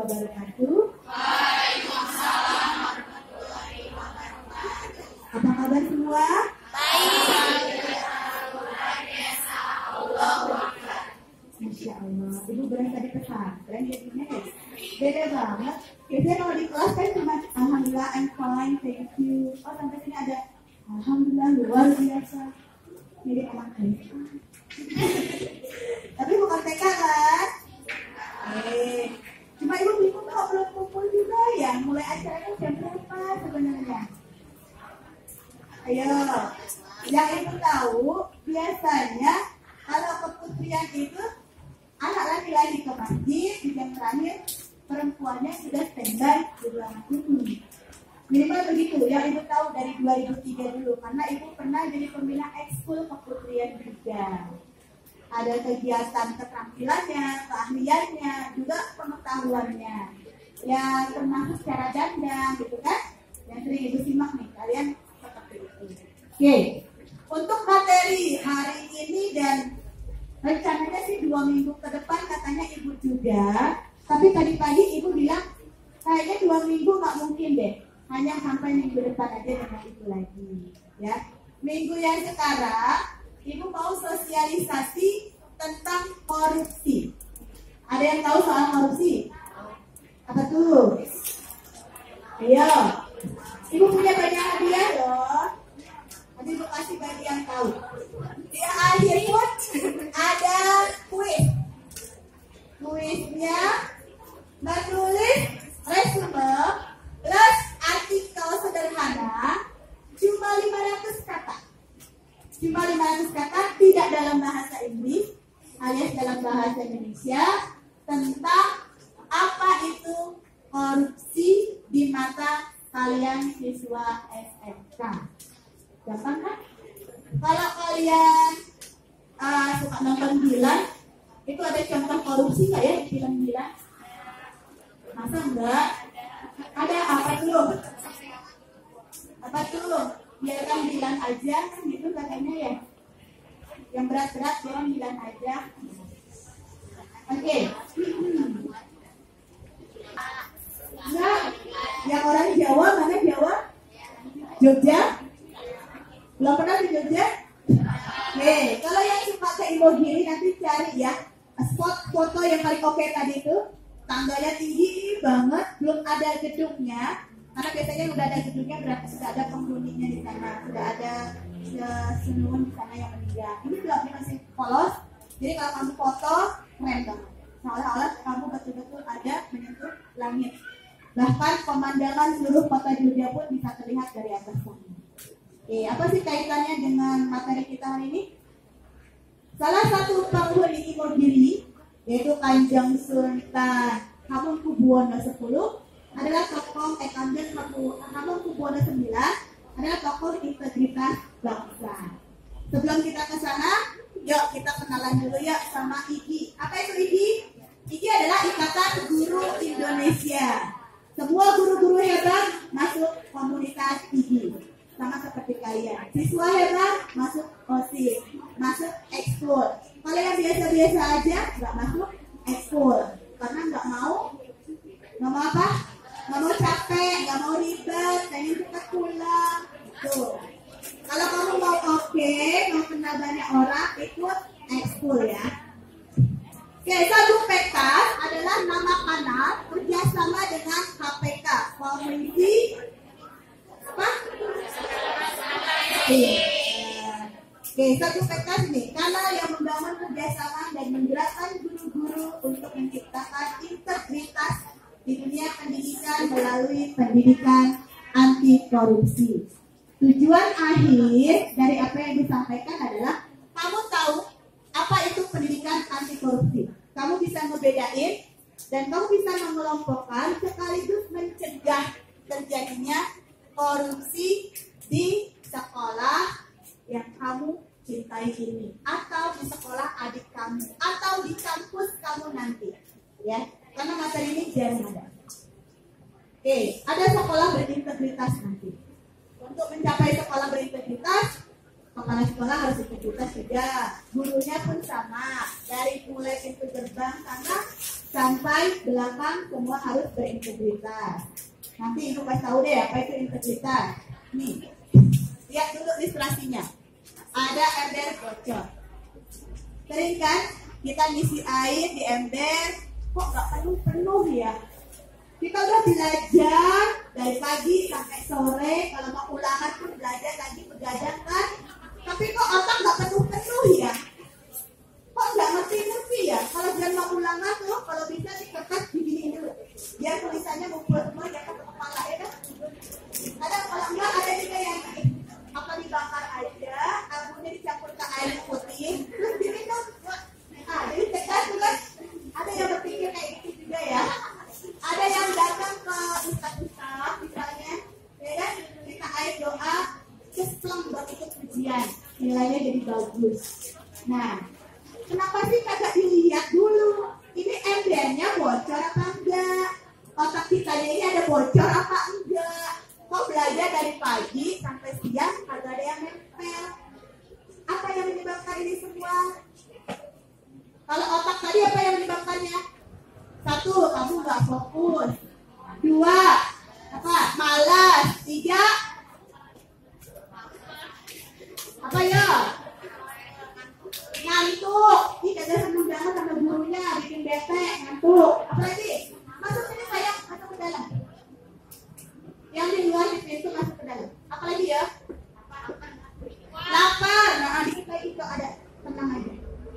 wabarakatuh. Waalaikumsalam warahmatullahi wabarakatuh. Apa kabar semua? Baik. Masya Allah, ibu berasa di pesantren jadinya ya. Beda banget. Biasanya kalau di kelas kan cuma alhamdulillah, I'm fine, thank you. Oh sampai sini ada alhamdulillah luar biasa. Jadi anak TK. Tapi bukan TK kan? Cuma ibu bingung kok belum kumpul juga ya. Mulai acaranya jam berapa sebenarnya? Ayo, yang ibu tahu biasanya kalau keputrian itu anak laki-laki ke masjid di jam terakhir, perempuannya sudah standby di ruangan ini. Minimal begitu yang ibu tahu dari 2003 dulu, karena ibu pernah jadi pembina ekskul keputrian juga. Ada kegiatan keterampilannya, keahliannya, juga pengetahuannya. Ya termasuk cara dandang gitu kan, yang sering ibu simak nih, kalian seperti itu. Oke, untuk materi hari ini dan rencananya sih 2 minggu ke depan katanya ibu juga. Tapi tadi pagi ibu bilang kayaknya 2 minggu nggak mungkin deh. Hanya sampai minggu depan aja dengan itu lagi. Ya, minggu yang sekarang ibu mau sosialisasi tentang korupsi. Ada yang tahu soal korupsi? Apa tuh? Ayo, ibu punya banyak hadiah loh. Nanti ibu kasih bagi yang tahu. Di akhir pun ada kuis. Kuisnya menulis resume plus artikel sederhana cuma 500 kata. Cuma 500 kata, tidak dalam bahasa Inggris alias dalam bahasa Indonesia, tentang apa itu korupsi di mata kalian siswa SMK. Gampang kan? Kalau kalian suka nonton Dilan, itu ada contoh korupsi nggak ya di film Dilan? Masa enggak? Ada apa tuh? Apa tuh? Biarkan Dilan aja kan gitu katanya ya. Yang berat-berat jangan Dilan aja. Oke. Nah, yang orang Jawa mana Jawa? Jogja? Belum pernah di Jogja? Oke, kalau yang suka ke Imogiri nanti cari ya spot foto yang paling oke tadi itu. Tangganya tinggi banget, belum ada gedungnya. Karena biasanya udah ada gedungnya berarti sudah ada penghuninya di sana, sudah ada sesenuhun di sana yang meninggal. Ini belum, ini masih polos. Jadi kalau kamu foto keren banget. Seolah-olah kamu betul-betul ada menyentuh langit. Bahkan pemandangan seluruh kota Jogja pun bisa terlihat dari atas sana. Oke, apa sih kaitannya dengan materi kita hari ini? Salah satu penghuni Imogiri, yaitu Kanjeng Sultan Hamengkubuwono X adalah tokoh Kanjeng Hamengkubuwono IX adalah tokoh integritas bangsa. Sebelum kita ke sana, yuk kita kenalan dulu ya sama IGI. Apa itu IGI? IGI adalah Ikatan Guru Indonesia. Semua guru-guru hebat masuk komunitas IGI. Sama seperti kalian. Siswa hebat masuk OSIS, masuk ekskul. Kalau yang biasa-biasa aja nggak masuk ekskul karena nggak mau apa? Nggak mau capek, nggak mau ribet, pengen cepat pulang. Tuh. Kalau kamu mau oke, mau kenal banyak orang, ikut ekskul ya. Oke, Sagu Pekas adalah nama kanal kerjasama dengan KPK, Komisi apa? Oke, Sagu Pekas nih kanal yang membangun kerjasama dan menggerakkan guru-guru untuk menciptakan integritas di dunia pendidikan melalui pendidikan anti korupsi. Tujuan akhir dari apa yang disampaikan adalah kamu tahu apa itu pendidikan anti korupsi. Kamu bisa ngebedain dan kamu bisa mengelompokkan sekaligus mencegah terjadinya korupsi di sekolah yang kamu cintai ini, atau di sekolah adik kamu, atau di kampus kamu nanti, ya. Karena materi ini jarang ada. Oke, ada sekolah berintegritas nanti. Untuk mencapai sekolah berintegritas, kepala sekolah harus integritas juga. Gurunya pun sama, dari mulai pintu gerbang sana sampai belakang semua harus berintegritas. Nanti ibu kasih tahu deh apa itu integritas. Nih, lihat dulu ilustrasinya. Ada ember bocor. Sering kan kita ngisi air di ember, kok nggak penuh-penuh ya? Kita udah belajar dari pagi sampai sore, kalau mau ulangan pun belajar lagi begadang kan? Tapi kok otak nggak penuh-penuh ya? Kok nggak ngerti-ngerti ya? Kalau jangan mau ulangan tuh, kalau bisa di kertas begini dulu. Biar tulisannya ngumpul semua di atas kepala ya kan? Ada kalau enggak ada juga yang apa dibakar aja, abunya dicampur ke air putih, terus diminum. Ah, jadi cekat tuh kan? Ada yang berpikir kayak gitu juga ya. Ada yang datang ke ustaz-ustaz misalnya, ya kan? Minta air doa, kespleng buat ikut ujian, nilainya jadi bagus. Nah, kenapa sih kagak dilihat dulu? Ini embernya bocor apa enggak? Otak kita ini ada bocor apa enggak? Kok belajar dari pagi sampai siang kagak ada yang nempel? Apa yang menyebabkan ini semua? Kalau otak tadi apa yang menyebabkannya? 1, kamu nggak fokus. 2, apa? Malas. 3, apa ya? Ngantuk. Ih, kagak seneng banget sama gurunya, bikin bete, ngantuk. Apa lagi? Masuk sini sayang, masuk ke dalam. Yang di luar di pintu masuk ke dalam. Apa lagi ya? Lapar. Nah, dikit lagi kok ada. Tenang aja.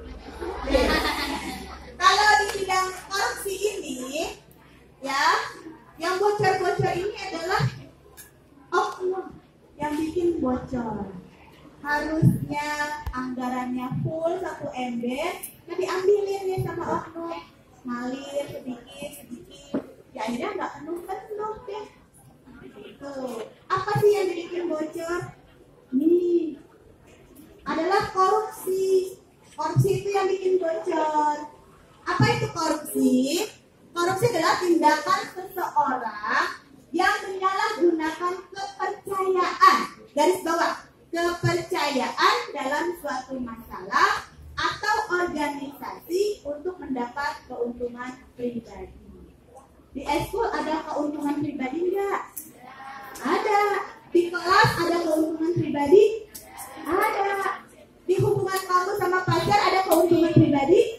Kalau di bidang korupsi ini, ya, yang bocor-bocor ini adalah oknum yang bikin bocor. Harusnya anggarannya full 1 ember, nah diambilin nih sama oknum, ngalir sedikit, ya akhirnya nggak penuh deh. Tuh, apa sih yang bikin bocor? Nih, adalah korupsi. Korupsi itu yang bikin bocor. Apa itu korupsi? Korupsi adalah tindakan seseorang yang menyalahgunakan kepercayaan. Garis bawah, kepercayaan dalam suatu masalah atau organisasi untuk mendapat keuntungan pribadi. Di eskul ada keuntungan pribadi enggak? Ada. Di kelas ada keuntungan pribadi? Ada. Di hubungan kamu sama pacar ada keuntungan pribadi?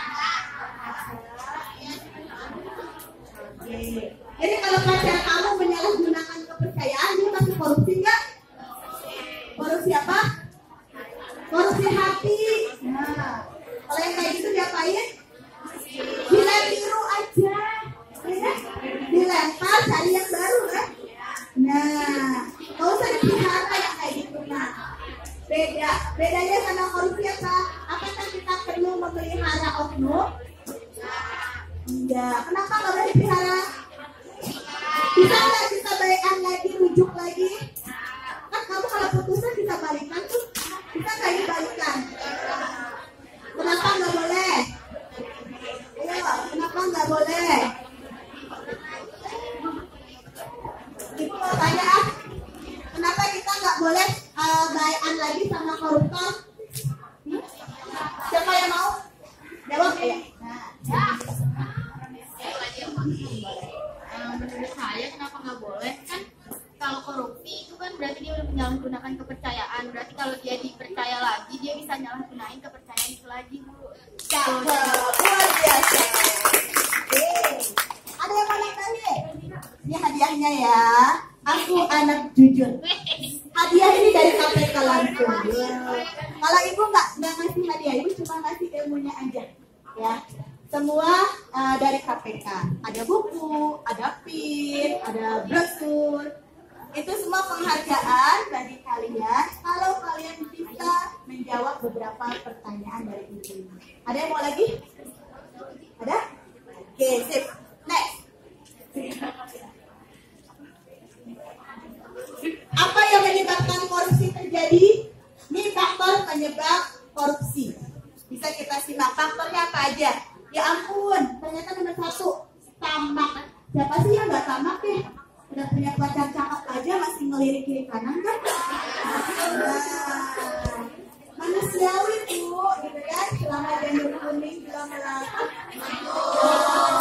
Oke. Jadi kalau pacar kamu menyalahgunakan kepercayaan, dia masuk korupsi enggak? Korupsi apa? Korupsi hati. Nah, kalau yang kayak gitu diapain? Dilempar aja, ya? Dilempar cari yang baru kan? Nah, nggak usah dipelihara yang kayak gitu. Nah, bedanya sama korupsi apa? Apakah kita perlu memelihara oknum? Enggak. Kenapa nggak boleh dipelihara? Bisa nggak kita baikan lagi, rujuk lagi? Kan kamu kalau putusan bisa balikan tuh, bisa nggak dibalikan? Kenapa nggak boleh? Ayo, kenapa nggak boleh? Ibu mau tanya, kenapa kita nggak boleh baikan lagi sama koruptor? Siapa yang mau? Jawab ya. Menurut saya kenapa nggak boleh? Kan kalau korupsi itu kan berarti dia udah menyalahgunakan kepercayaan. Berarti kalau dia dipercaya lagi, dia bisa nyalahgunain kepercayaan itu lagi, Bu. Cakep, luar biasa. Ada yang mau nanya? Ini hadiahnya ya. Aku anak jujur. Hadiah ini dari KPK langsung. Kalau ibu nggak ngasih hadiah, ibu cuma ngasih ilmunya aja, ya. Semua dari KPK. Ada buku, ada pin, ada brosur. Itu semua penghargaan bagi kalian kalau kalian bisa menjawab beberapa pertanyaan dari ibu. Ada yang mau lagi? Ada? Oke, sip. Next. Apa yang menyebabkan korupsi terjadi? Ini faktor penyebab korupsi. Bisa kita simak faktornya apa aja? Ya ampun, ternyata nomor 1, tamak. Siapa sih yang nggak tamak ya? Udah punya pacar cakep aja masih ngelirik kiri kanan kan? Nah, manusiawi Bu, gitu kan? Selama janur kuning, selama lapar.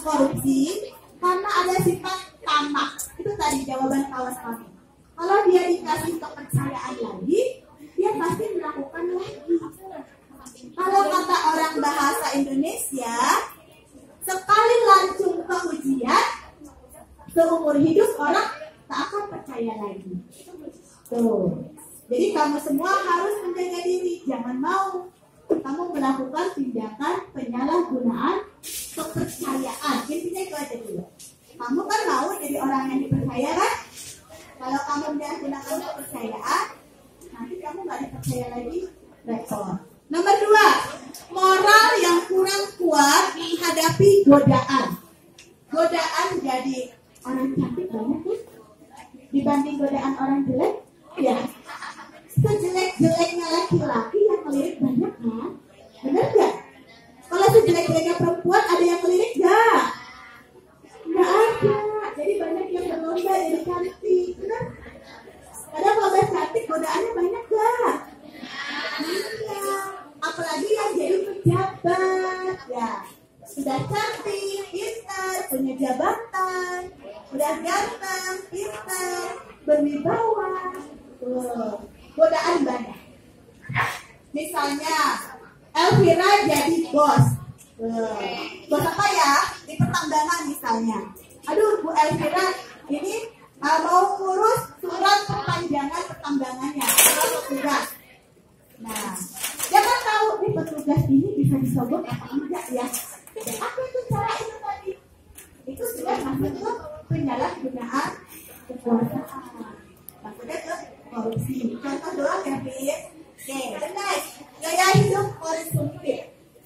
korupsi karena ada sifat tamak. Itu tadi jawaban kawan kami. Kalau dia dikasih kepercayaan lagi, dia pasti melakukan lagi. Kalau kata orang bahasa Indonesia, sekali lancung ke ujian, seumur hidup orang tak akan percaya lagi. Tuh. Jadi kamu semua harus menjaga diri, jangan mau kamu melakukan tindakan penyalahgunaan kepercayaan. Intinya itu aja dulu. Kamu kan mau jadi orang yang dipercaya kan? Kalau kamu menyalahgunakan kepercayaan, nanti kamu nggak dipercaya lagi, repot. Nomor 2, moral yang kurang kuat menghadapi godaan. Godaan jadi orang cantik banyak tuh dibanding godaan orang jelek, ya. Sejelek-jeleknya laki-laki yang melirik banyak kan? Bener gak? Kalau sejelek-jeleknya perempuan ada yang melirik gak? Gak ada. Jadi banyak yang berlomba jadi cantik, bener? Padahal kalau udah cantik godaannya banyak gak? Iya. Apalagi yang jadi pejabat, ya. Sudah cantik, pintar, punya jabatan, udah ganteng, pintar, berwibawa. Godaan banyak. Misalnya Elvira jadi bos. Bos apa ya? Di pertambangan misalnya. Aduh, Bu Elvira ini mau ngurus surat perpanjangan pertambangannya. Petugas. Nah, jangan tahu nih petugas ini bisa disogok apa enggak ya? Apa itu cara itu tadi? Itu sudah masuk ke penyalahgunaan kekuasaan. Maksudnya ke korupsi. Contoh doang ya, Fit. Oke, next. Gaya hidup konsumtif.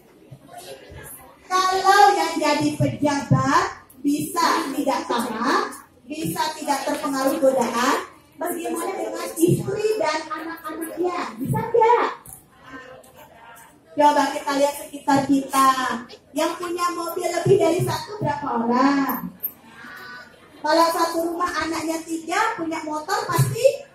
Kalau yang jadi pejabat bisa tidak tamak, bisa tidak terpengaruh godaan, bagaimana dengan istri dan anak-anaknya? Bisa nggak? Coba kita lihat sekitar kita. Yang punya mobil lebih dari satu berapa orang? Kalau satu rumah anaknya 3, punya motor pasti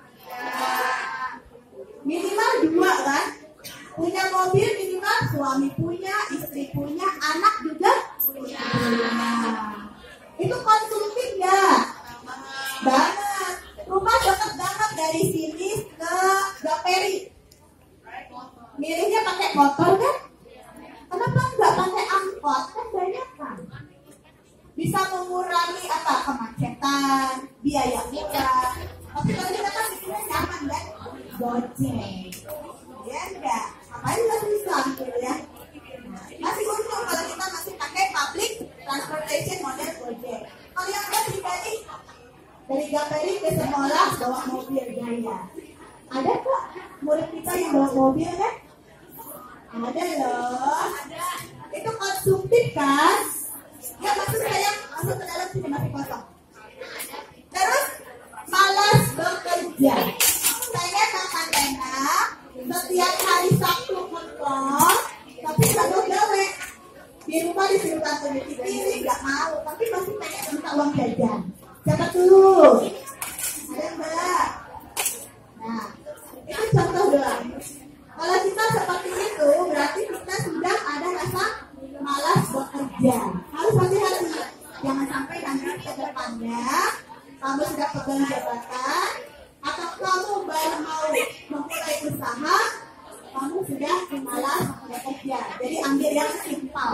minimal 2 kan? Punya mobil minimal suami punya, istri punya, anak juga punya. Itu konsumtif ya? Banget. Rumah dekat banget dari sini ke Gaperi. Milihnya pakai motor kan? Kenapa nggak pakai angkot? Kan banyak kan? Bisa mengurangi apa? Kemacetan, biaya murah. Tapi kalau kita kan bikinnya nyaman kan? Gojek. Ya enggak? Ngapain masih Islam gitu ya? Masih untung kalau kita masih pakai public transportation model Gojek. Kalau yang udah pribadi, dari Gaperi ke sekolah bawa mobil Jaya. Ada kok murid kita yang bawa mobil kan? Ada loh. Itu konsumtif kan? Ya masuk saya masuk ke dalam sini masih kosong. Terus malas bekerja. Saya makan enak, setiap hari Sabtu nonton, tapi nggak mau gawe. Di rumah disuruh tante nyuci piring, nggak mau, tapi masih pengen minta uang jajan. Siapa tuh? Ada Mbak? Nah, itu contoh doang. Kalau kita seperti itu, berarti kita sudah ada rasa malas bekerja. Harus hati-hati. Jangan sampai nanti ke depannya kamu sudah pegang jabatan atau kamu baru mau memulai usaha, kamu sudah malas bekerja. Jadi ambil yang simpel.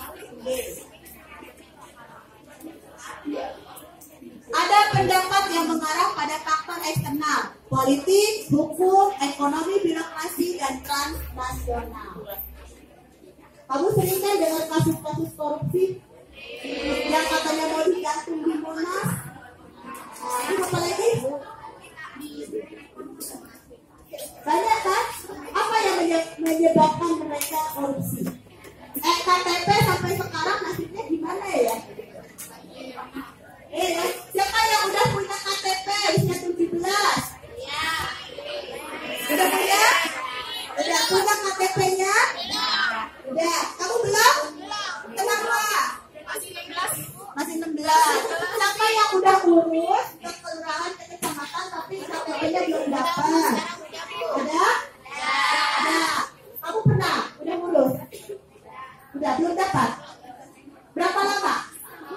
Ada pendapat yang mengarah pada faktor eksternal, politik, hukum, ekonomi, birokrasi, dan transnasional. Kamu sering kan dengar kasus-kasus korupsi yang katanya mau digantung di Monas? Ini apa lagi? Banyak kan? Apa yang menyebabkan mereka korupsi? KTP sampai sekarang nasibnya gimana ya? Siapa yang udah punya KTP usia 17? Udah punya? Udah punya KTP-nya? Udah. Kamu belum? Kenapa? Masih 16. Siapa yang udah urus ke kelurahan, ke kecamatan tapi KTP-nya belum dapat? Ada? Ada. Kamu pernah? Udah ngurus? Udah belum dapat? Berapa lama?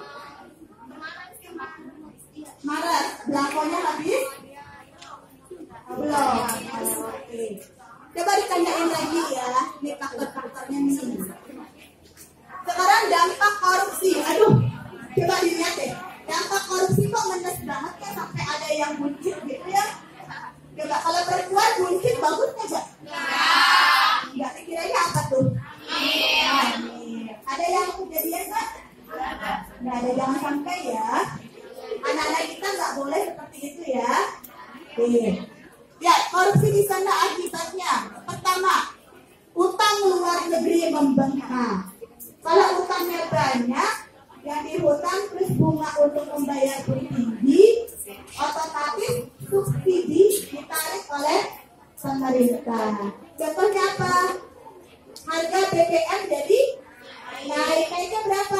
Nah, ada jangan sampai ya. Anak-anak kita nggak boleh seperti itu ya. Oke. Ya, korupsi di sana akibatnya. Pertama, utang luar negeri membengkak. Kalau utangnya banyak, yang dihutang terus bunga untuk membayar pun tinggi, otomatis subsidi ditarik oleh pemerintah. Contohnya apa? Harga BBM jadi naiknya berapa?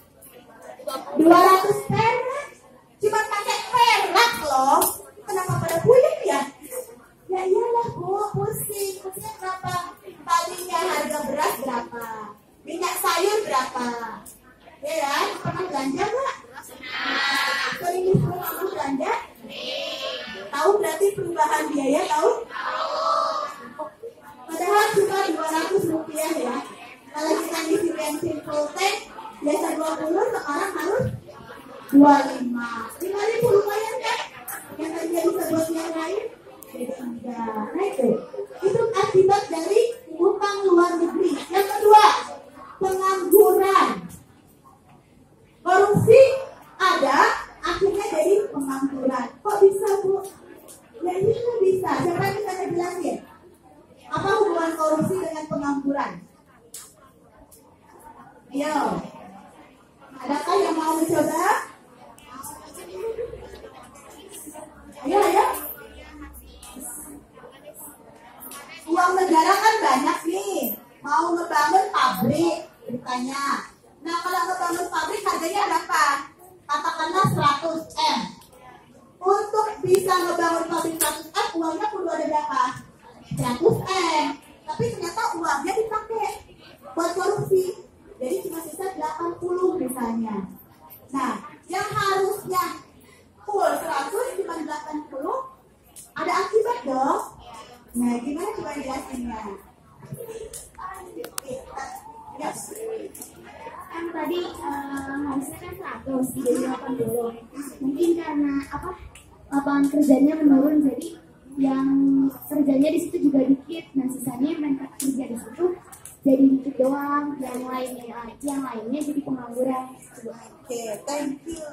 200 perak. Cuma pakai perak loh. Kenapa pada puyeng ya? Ya iyalah Bu, pusing. Pusingnya kenapa? Tadinya harga beras berapa? Minyak sayur berapa? Ya kan? Pernah belanja nggak? Sering disuruh kamu belanja? Tahu berarti perubahan biaya tahu? Padahal cuma 200 rupiah ya. Kalau kita ngisi bensin full tank biasa 20, sekarang harus 25. 5.000 lumayan kan? Yang tadi bisa buat yang lain? Jadi enggak. Nah itu akibat dari utang luar negeri. Yang kedua, pengangguran. Korupsi ada, akhirnya jadi pengangguran. Kok bisa Bu? Ya ini kan bisa. Siapa yang bisa ngejelasin? Apa hubungan korupsi dengan pengangguran? Ayo. Adakah yang mau mencoba? Ayo, ayo. Uang negara kan banyak nih. Mau ngebangun pabrik, ditanya. Nah, kalau ngebangun pabrik harganya berapa? Katakanlah 100 M. Untuk bisa ngebangun pabrik 100 M, uangnya perlu ada berapa? 100 M. Tapi ternyata uangnya dipakai buat korupsi. Jadi cuma sisa 80 misalnya. Nah, yang harusnya full 100 cuma 80, ada akibat dong. Nah, gimana coba jelasinnya? Yes. Kan tadi harusnya kan 100 jadi 80. Mungkin karena apa, lapangan kerjanya menurun, jadi yang kerjanya di situ juga dikit. Nah, sisanya yang mereka kerja di situ jadi dikit doang, yang lainnya jadi pengangguran. Oke, thank you.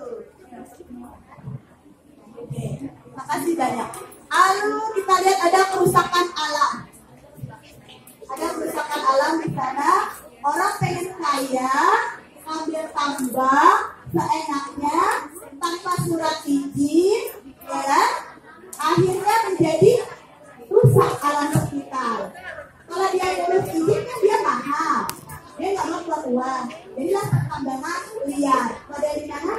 Oke, makasih banyak. Lalu kita lihat ada kerusakan alam. Ada kerusakan alam di sana. Orang pengen kaya, ambil tambang seenaknya tanpa surat izin, ya kan? Akhirnya menjadi rusak alam sekitar. Kalau dia ngurus izin kan dia mahal, dia nggak mau keluar uang, jadilah pertambangan liar. Kalau di mana?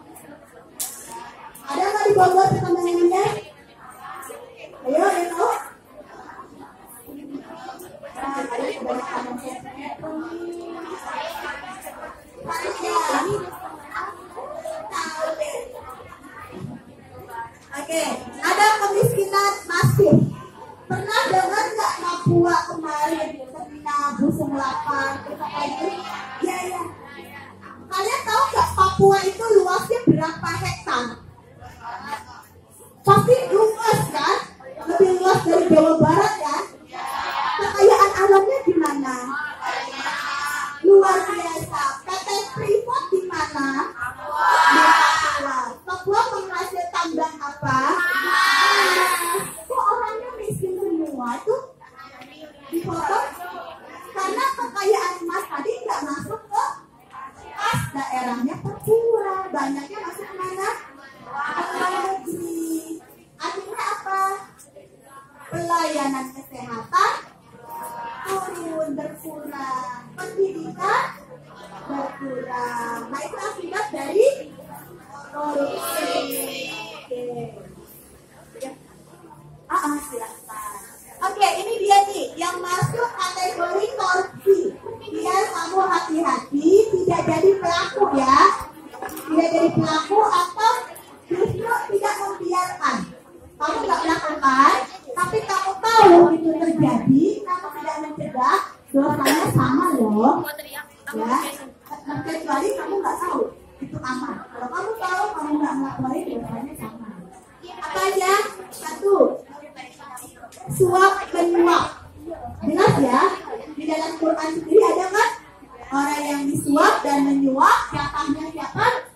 Ada nggak di Bogor pertambangannya? Ayo, ada tahu? Nah, ada kebanyakan Oke, ada kemiskinan masif. Pernah dengar nggak Papua kemarin terkena busung lapar? Ya. Kalian tahu nggak Papua itu luasnya berapa hektar? Pasti luas kan? Lebih luas dari Jawa Barat kan? Kekayaan alamnya gimana? Luar biasa. PT Freeport di mana? Di Papua. Papua penghasil tambang apa? Kok orangnya miskin semua tuh? Dipotong karena kekayaan emas tadi nggak masuk ke kas daerahnya Papua. Banyaknya masuk ke mana? Ke luar negeri. Akhirnya apa? Pelayanan kesehatan turun, berkurang, pendidikan berkurang. Nah, itu akibat dari korupsi. Silakan. Oke, ini dia nih yang masuk kategori korupsi. Biar kamu hati-hati tidak jadi pelaku ya. Tidak jadi pelaku atau justru tidak membiarkan. Kamu nggak melakukan, tapi kamu tahu itu terjadi, kamu tidak mencegah, dosanya sama loh. Ya, kecuali kamu nggak tahu itu aman. Kalau kamu tahu, kamu nggak melakukan, dosanya sama. Apa aja? Satu, suap menyuap. Jelas ya? Di dalam Quran sendiri ada kan? Orang yang disuap dan menyuap, jatahnya siapa?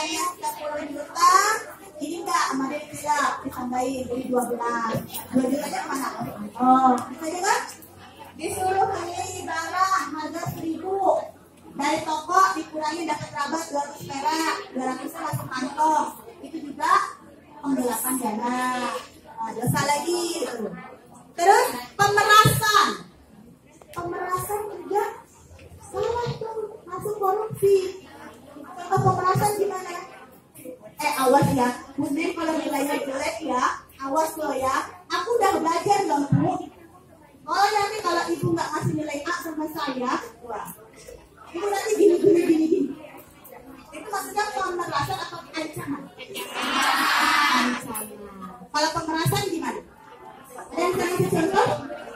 nilainya 10 juta, ini enggak sama dia tidak ditambahin jadi 12. 2 jutanya kemana? Oh, bisa juga? Disuruh beli barang harga 1.000 dari toko, dikurangi dapat rabat 200 perak, 200 masuk kantong. Itu juga penggelapan dana. Nah, dosa lagi gitu. Terus pemerasan juga salah tuh, masuk korupsi. Contoh pemerasan gimana? Awas ya, Bunda kalau nilainya jelek ya, awas lo ya. Aku udah belajar loh Bu. Oh nanti kalau ibu nggak ngasih nilai A sama saya, wah, ibu nanti gini. Itu maksudnya pemerasan atau ancaman? Ancaman. Kalau pemerasan gimana? Ada yang bisa ngasih contoh?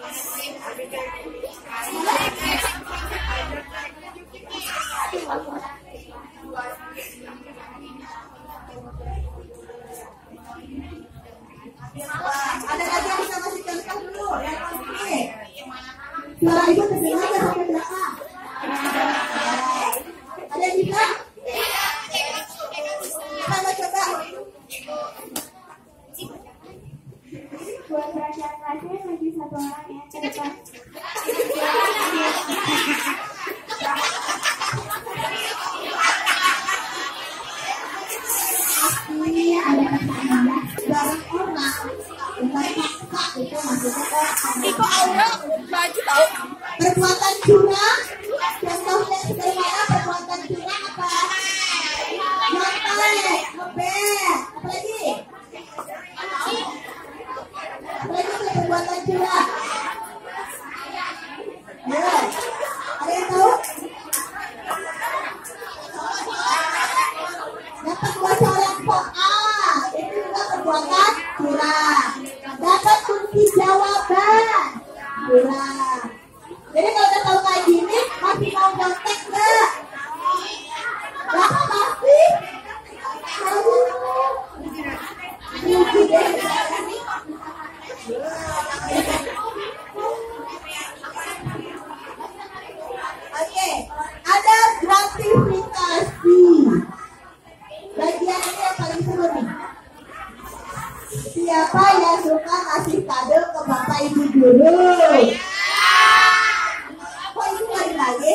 Ada lagi yang bisa ngasih contoh dulu? Yang ini. Suara ibu terdengar nggak sampai belakang? Ada yang bisa? Kita coba. Buat perasaan kelasnya lagi satu orang ya. Cepat. Ini ada pertanyaan. Barang orang bukan fakta itu maksudnya Iko Aura baju tahu. perbuatan curang. Contohnya sederhana perbuatan curang apa? Nyontek, ngebet, apalagi perbuatan curang. Ya, ada yang tahu? Dapat bocoran kok itu juga perbuatan curang. Dapat kunci jawaban curang. Jadi kalau udah tahu kayak gini, masih mau nyontek nggak? Lah pasti. Rugi deh. Oke, ada gratifikasi. Bagian ini yang paling seru nih. Siapa yang suka kasih kado ke bapak ibu guru? Kok itu lagi?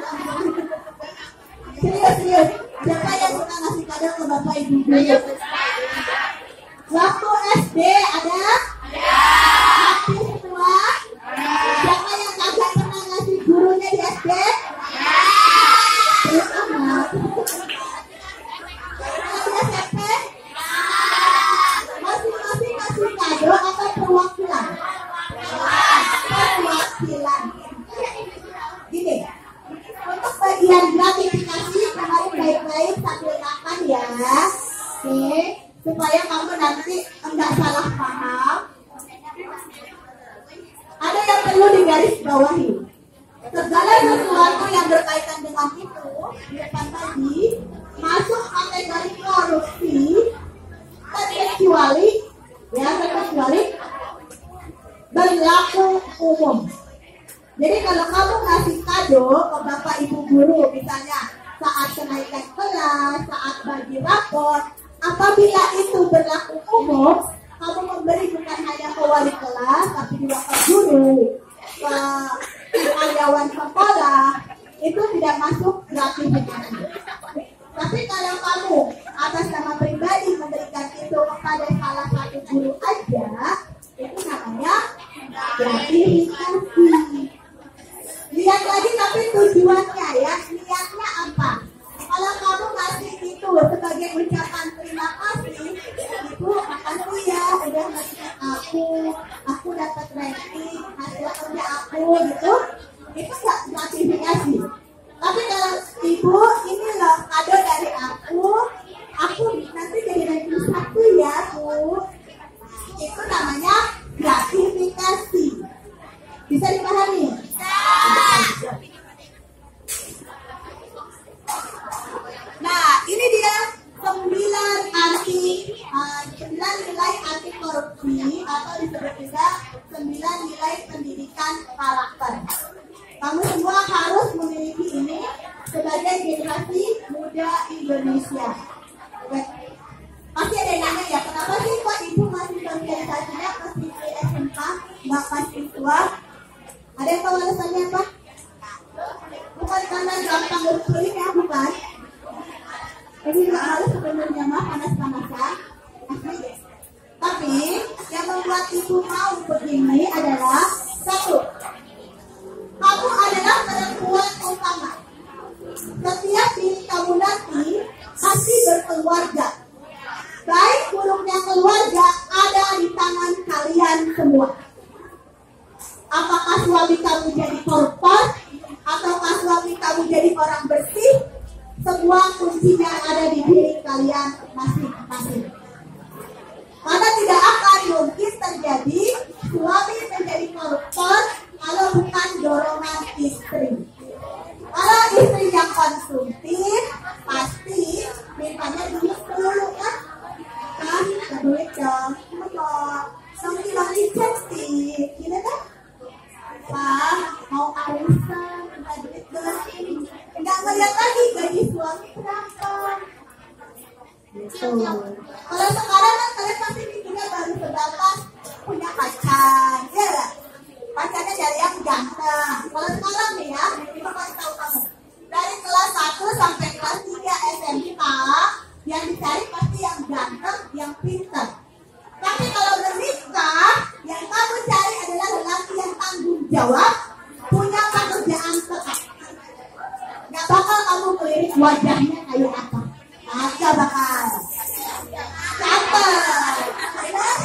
Serius. Siapa yang suka ngasih kado ke bapak ibu guru? Waktu SD ada? Waktu setua? Siapa yang kagak pernah ngasih gurunya di SD? Terus amat. SMP? Masing-masing ngasih kado atau perwakilan? Perwakilan. Gini, untuk bagian gratifikasi kemarin baik-baik sambil makan ya. Oke, supaya kamu nanti enggak salah paham. Ada yang perlu digaris bawahi. Segala sesuatu yang berkaitan dengan itu di depan tadi masuk kategori korupsi terkecuali berlaku umum. Jadi kalau kamu ngasih kado ke bapak ibu guru misalnya saat kenaikan kelas, saat bagi rapor, apabila itu berlaku umum, kamu memberi bukan hanya ke wali kelas tapi juga ke guru, ke karyawan sekolah, itu tidak masuk gratifikasi. Tapi kalau kamu atas nama pribadi memberikan itu kepada salah satu guru aja, itu namanya gratifikasi. Lihat lagi tapi tujuannya ya, niatnya apa? Kalau kamu ngasih itu sebagai ucapan terima kasih, ibu makasih ya udah ngasih aku dapat ranking hasil kerja aku gitu, itu nggak gratifikasi. Tapi kalau ibu ini loh kado dari aku nanti jadi ranking 1 ya Bu, itu namanya gratifikasi. Bisa dipahami? Nah, ini dia 9 nilai anti korupsi atau disebut juga 9 nilai pendidikan karakter. Kamu semua harus memiliki ini sebagai generasi muda Indonesia. Nggak mahasiswa. Ada yang tahu alasannya apa? Bukan karena gampang berkulit ya, bukan. Ini nggak malu sebenarnya mah panas-panasan. Asli deh. Tapi yang membuat ibu mau begini adalah satu, kamu adalah perempuan utama. Setiap diri kamu nanti pasti berkeluarga. Baik buruknya keluarga ada di tangan kalian semua. Apakah suami kamu jadi koruptor ataukah suami kamu jadi orang bersih? Semua kuncinya ada di diri kalian masing-masing. Karena tidak akan mungkin terjadi suami menjadi koruptor kalau bukan dorongan istri. Kalau istri yang konsumtif, pasti mintanya duit dulu kan? Kan, duit dong. Nanti lagi cantik, gini kan? Pak, mau arisan, minta duit dulu. Enggak ngeliat lagi gaji suami berapa. Gitu. Kalau sekarang kan kalian pasti mikirnya baru sebatas punya pacar, ya lah. Pacarnya dari yang ganteng. Kalau sekarang nih ya, itu kasih tahu kamu. Dari kelas 1 sampai kelas 3 SMK, yang dicari pasti yang ganteng, yang pintar. Tapi kalau menikah, yang kamu cari adalah lelaki yang tanggung jawab, punya pekerjaan tetap. Gak bakal kamu melirik wajahnya kayak apa. Agak bakal. Cakep. Benar?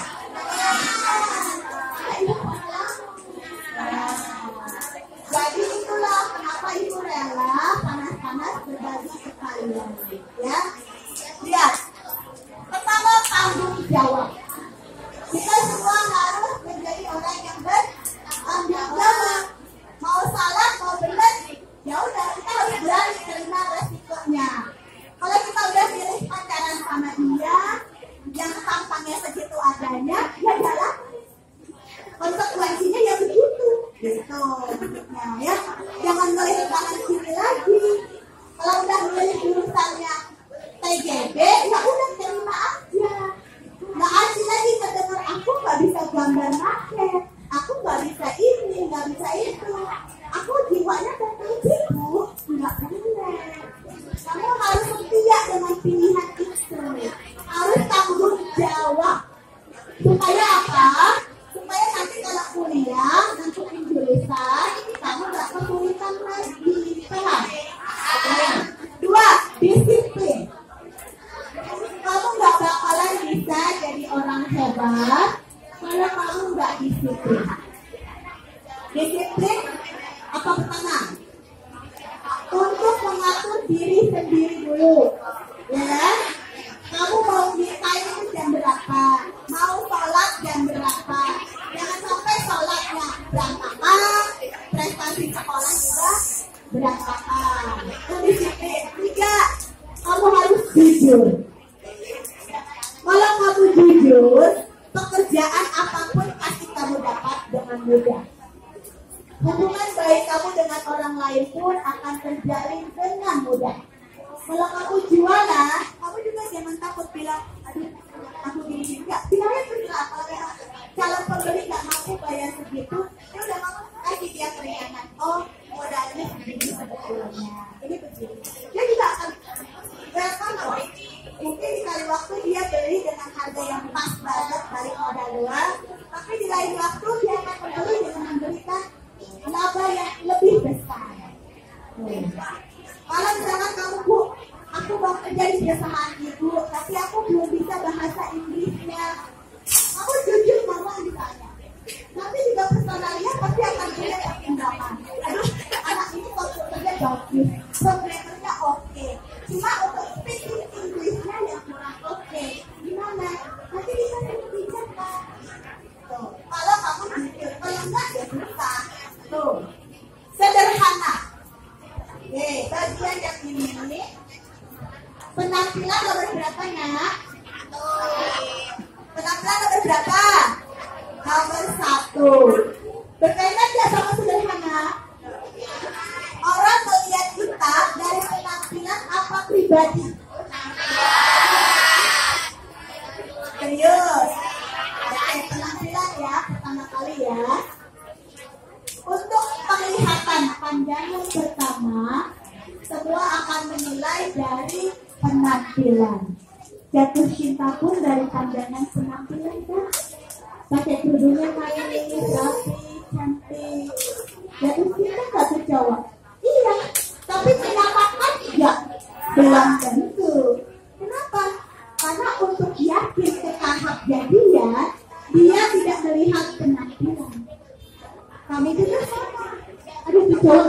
Jadi itulah kenapa ibu rela panas-panas berbagi ke kalian. Ya, lihat. Pertama, tanggung jawab. Kita semua harus menjadi orang yang bertanggung jawab. Mau salah, mau benar, ya udah kita harus berani terima resikonya. Kalau kita udah pilih pacaran sama dia yang tampangnya segitu adanya, ya jalan. Konsekuensinya ya begitu. Gitu maksudnya ya. Jangan melihat tangan sini lagi. Kalau udah milih jurusannya TGB, ya udah terima aja. Nggak asli lagi kedengar aku nggak bisa gambar maket, aku nggak bisa ini, nggak bisa itu. Aku jiwanya tertutup, nggak boleh. Kamu harus setia dengan pilihan itu. Harus tanggung jawab. Supaya apa? Supaya nanti kalau kuliah, nentuin jurusan, kamu nggak kesulitan lagi. Paham? Dua, disiplin. Kamu nggak bakalan bisa jadi orang hebat kalau kamu nggak disiplin. Disiplin apa pertama? Untuk mengatur diri sendiri dulu, ya. Kamu mau nikahin itu jam berapa? Mau sholat jam berapa? Jangan sampai sholatnya berantakan, prestasi sekolah juga berantakan. Itu disiplin. Tiga, kamu harus jujur. Kalau kamu jujur, pekerjaan apapun pasti kamu dapat dengan mudah. Hubungan baik kamu dengan orang lain pun akan terjalin dengan mudah. Kalau kamu jualan, kamu juga jangan takut bilang, aduh, aku gini enggak. Bilangnya terserah. Kalau calon pembeli nggak mampu bayar segitu, ya udah kamu kasih dia keringanan. Oh, modalnya segini sebetulnya. Ini begini. Dia juga akan welcome kok. Mungkin di kali waktu dia beli dengan harga yang pas banget balik modal doang, tapi di lain waktu dia akan membeli dengan memberikan laba yang lebih besar. Kalau misalkan kamu, Bu, aku mau kerja di perusahaan ibu, tapi aku belum bisa bahasa Inggrisnya. Kamu jujur mama ditanya. Nanti juga personalnya pasti akan punya pertimbangan. Aduh, anak ini kalau kerja bagus, programmernya oke. Cuma untuk speaking Inggrisnya yang kurang oke. Gimana? Nanti bisa dibicarakan. Tuh, kalau kamu jujur, kalau enggak ya susah. Tuh, sederhana. Bagian yang ini penampilan nomor berapa nak? Penampilan nomor berapa? Nomor 1. Berkaitan ya sama sederhana. Orang melihat kita dari penampilan apa pribadi? Serius? Penampilan ya pertama kali ya. dimulai dari penampilan. Jatuh cinta pun dari pandangan penampilan, kan? Pakai kerudungnya manis, rapi, cantik. Jatuh cinta nggak tuh cowok? Iya, tapi penampakan enggak? Belum tentu. Kenapa? Karena untuk yakin ke tahap jadian, dia tidak melihat penampilan. Kami juga sama. Aduh, tuh cowok